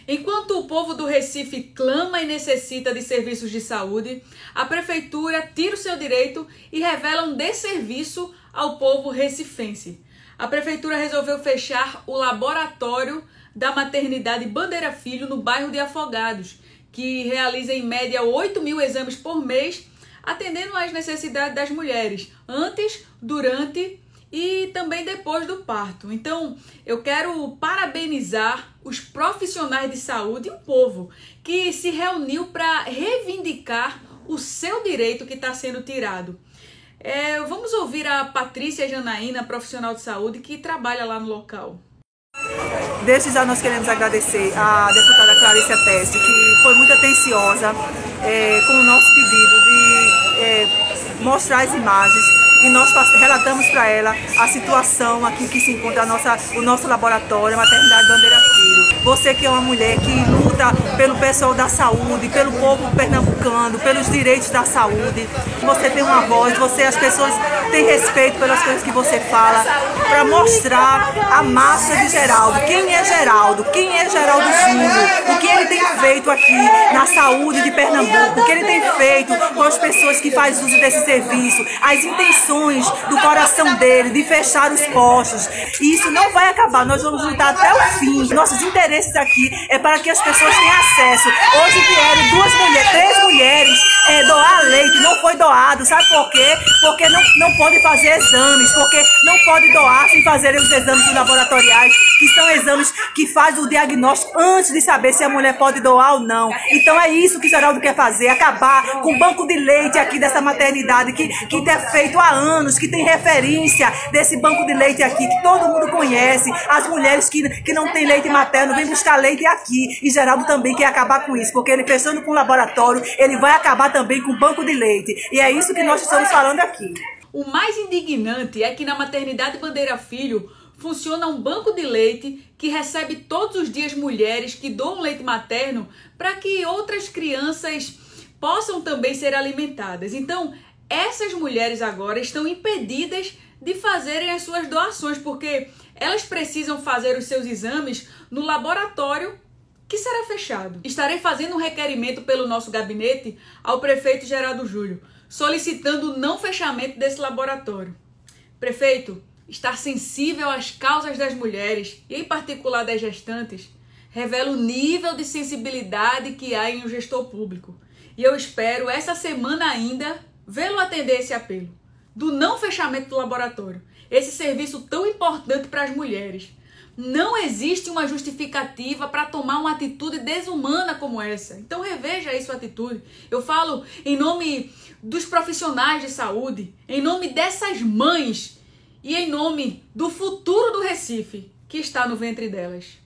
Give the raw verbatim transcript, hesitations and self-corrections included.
Enquanto o povo do Recife clama e necessita de serviços de saúde, a prefeitura tira o seu direito e revela um desserviço ao povo recifense. A prefeitura resolveu fechar o laboratório da maternidade Bandeira Filho no bairro de Afogados, que realiza em média oito mil exames por mês, atendendo às necessidades das mulheres, antes, durante e também depois do parto. Então, eu quero parabenizar os profissionais de saúde e o povo que se reuniu para reivindicar o seu direito que está sendo tirado. É, vamos ouvir a Patrícia Janaína, profissional de saúde, que trabalha lá no local. Desde já nós queremos agradecer à deputada Claricia Teste, que foi muito atenciosa é, com o nosso pedido de é, mostrar as imagens, e nós relatamos para ela a situação aqui que se encontra a nossa, o nosso laboratório, a Maternidade Bandeira Filho. Você que é uma mulher que luta pelo pessoal da saúde, pelo povo pernambucano, pelos direitos da saúde, você tem uma voz, você, as pessoas têm respeito pelas coisas que você fala, para mostrar a massa de Geraldo. Quem é Geraldo? Quem é Geraldo Júnior? O que ele tem feito aqui na saúde de Pernambuco? O que ele tem feito com as pessoas que fazem uso desse serviço? As intenções do coração dele de fechar os postos. E isso não vai acabar. Nós vamos lutar até o fim. Nossos interesses aqui é para que as pessoas tenham acesso. Hoje vieram duas mulheres, três mulheres é, doar leite. Não foi doado. Sabe por quê? Porque não, não pode fazer exames. Porque não pode doar sem fazer os exames laboratoriais, que são exames que fazem o diagnóstico antes de saber se a mulher pode doar ou não. Então é isso que Geraldo quer fazer, acabar com o banco de leite aqui dessa maternidade que, que é feito há anos, que tem referência desse banco de leite aqui, que todo mundo conhece. As mulheres que, que não têm leite materno vêm buscar leite aqui. E Geraldo também quer acabar com isso, porque ele fechando com o laboratório, ele vai acabar também com o banco de leite. E é isso que nós estamos falando aqui. O mais indignante é que na Maternidade Bandeira Filho funciona um banco de leite que recebe todos os dias mulheres que doam leite materno para que outras crianças possam também ser alimentadas. Então, essas mulheres agora estão impedidas de fazerem as suas doações, porque elas precisam fazer os seus exames no laboratório que será fechado. Estarei fazendo um requerimento pelo nosso gabinete ao prefeito Geraldo Júlio, solicitando o não fechamento desse laboratório. Prefeito, estar sensível às causas das mulheres, e em particular das gestantes, revela o nível de sensibilidade que há em um gestor público. E eu espero, essa semana ainda, vê-lo atender esse apelo do não fechamento do laboratório, esse serviço tão importante para as mulheres. Não existe uma justificativa para tomar uma atitude desumana como essa. Então reveja aí sua atitude. Eu falo em nome dos profissionais de saúde, em nome dessas mães e em nome do futuro do Recife que está no ventre delas.